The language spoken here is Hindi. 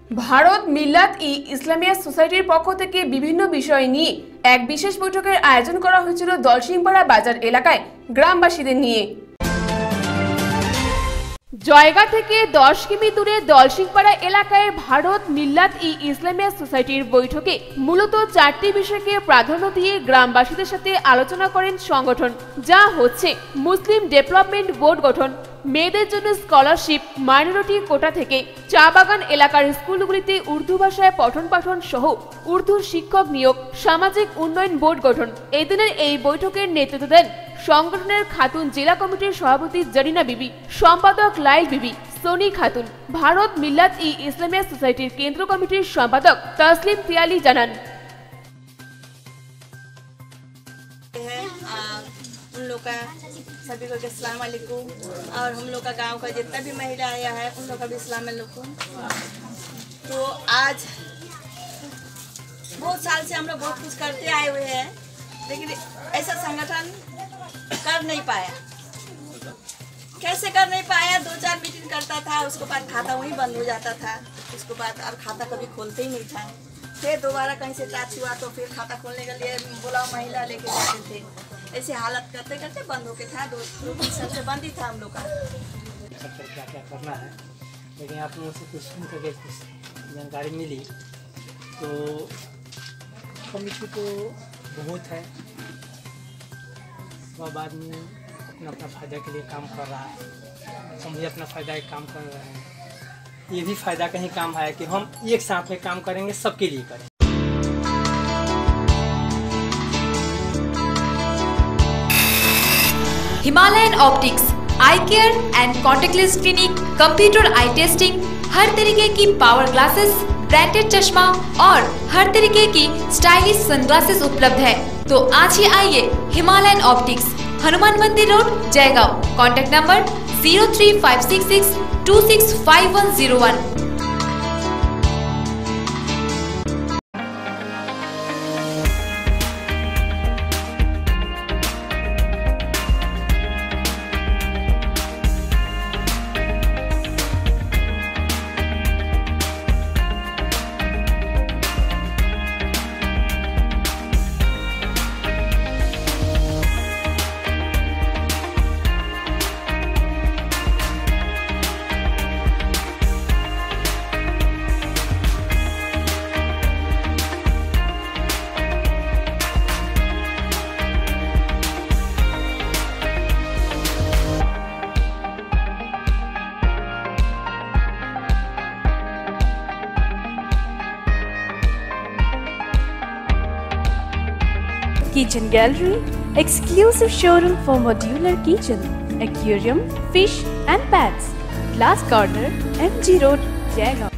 ভারত মিল্লাত ই ইসলামিয়া সোসাইটির পক্ষ থেকে বিভিন্ন বিষয় নিয়ে এক বিশেষ বৈঠকের আয়োজন করা হয়েছিল দলসিংপাড়া বাজার এলাকায় গ্রামবাসীদের নিয়ে। জয়গা থেকে 10 কিমি দূরে দলসিংপাড়া এলাকায় ভারত মিল্লাত ই ইসলামিয়া সোসাইটির বৈঠকে মূলত 4টি বিষয়কে প্রাধান্য দিয়ে গ্রামবাসীদের সাথে আলোচনা করেন সংগঠন, যা হচ্ছে মুসলিম ডেভেলপমেন্ট বোর্ড গঠন, মেয়েদের জন্য স্কলারশিপ, মাইনরিটি কোটা থেকে চা বাগান এলাকার স্কুলগুলিতে উর্দু ভাষায় পঠন পাঠন সহ উর্দু শিক্ষক নিয়োগ, সামাজিক উন্নয়ন বোর্ড গঠন। এদিনের এই বৈঠকের নেতৃত্ব দেন সংগঠনের খাতুন জেলা কমিটির সভাপতি জরিনা বিবি, সম্পাদক লাইল বিবি, সোনি খাতুন। ভারত মিল্লাত ই ইসলামিয়া সোসাইটির কেন্দ্র কমিটির সম্পাদক তসলিম তিয়ালি জানান, उन लोग का सभी को अस्सलाम वालेकुम और हम लोग का गांव का जितना भी महिला आया है उन लोग का भी अस्सलाम वालेकुम। तो आज बहुत साल से हम लोग बहुत कुछ करते आए हुए हैं, लेकिन ऐसा संगठन कर नहीं पाया। कैसे कर नहीं पाया? 2-4 मीटिंग करता था, उसके बाद खाता वहीं बंद हो जाता था, उसके बाद अब खाता कभी खोलते ही नहीं था। फिर दोबारा कहीं से टाच हुआ तो फिर खाता खोलने के लिए बुलाओ महिला लेके जाते थे। ऐसे हालत करते करते बंद होके था। 2-3 साल से बंद ही था हम लोग का। क्या क्या करना है, लेकिन आप लोगों से कुछ सुन करके कुछ जानकारी मिली तो कमिटी तो बहुत है, वह आदमी अपना अपना फ़ायदा के लिए काम कर रहा है, हम भी अपना फ़ायदा के काम कर रहे हैं। ये भी फ़ायदा कहीं काम है कि हम एक साथ में काम करेंगे, सबके लिए करें। Himalayan Optics eye care and contactless clinic, computer eye testing, हर तरीके की पावर ग्लासेस, ब्रांडेड चश्मा और हर तरीके की स्टाइलिश सनग्लासेस उपलब्ध है। तो आज ही आइए Himalayan Optics, Hanuman Mandir road, Jaigaon. Contact number 03566265101। Kitchen Gallery, exclusive showroom for modular kitchen, aquarium, fish and pets. Glass Corner, MG Road, Jaigaon.